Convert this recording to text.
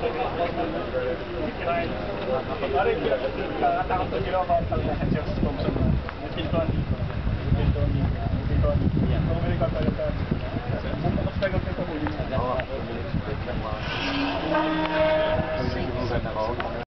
Pare, nakakatakot to sila about ang Hans Thompson na. May pintuan dito. May pintuan dito. Kung may kakalitan, bukas tayo ito huli.